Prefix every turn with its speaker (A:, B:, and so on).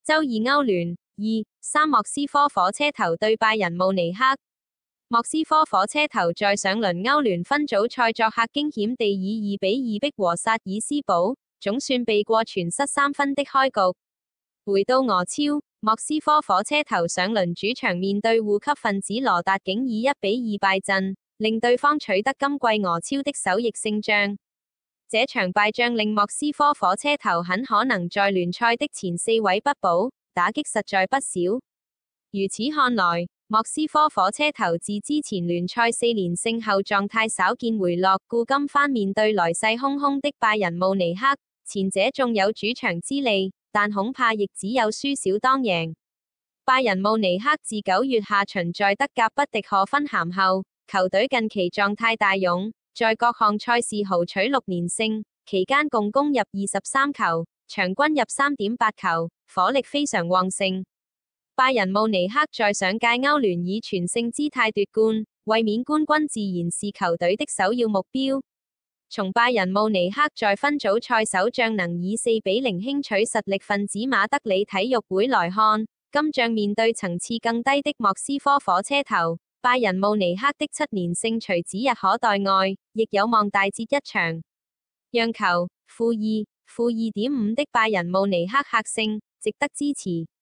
A: 周二歐聯2-3莫斯科火車頭對拜仁慕尼黑。莫斯科火車頭在上輪歐聯分組賽作客驚險地以2-2逼和薩爾斯堡，總算避過全失3分的開局。回到俄超，莫斯科火車頭上輪主場面對護級分子羅達竟以1-2敗陣，令對方取得今季俄超的首逆勝仗。這場敗仗令莫斯科火車頭很可能在聯賽的前4位不保，打擊實在不少。如此看來，莫斯科火車頭自之前聯賽4連勝後狀態稍見回落，故今番面對來勢洶洶的拜仁慕尼黑，前者縱有主場之利，但恐怕亦只有輸少當贏。拜仁慕尼黑自9月下旬在德甲不敵賀芬咸後，球隊近期狀態大勇，在各項賽事豪取6連勝，期間共攻入23球，場均入3.8球，火力非常旺盛。拜仁慕尼黑在上屆歐聯以全勝姿態奪冠，衛冕冠軍自然是球隊的首要目標。從拜仁慕尼黑在分組賽首仗能以4-0輕取實力分子馬德里體育會來看，今仗面對層次更低的莫斯科火車頭，拜仁慕尼黑的7連勝除指日可待外，亦有望大捷一場。讓球-2.5的拜仁慕尼黑客勝，值得支持。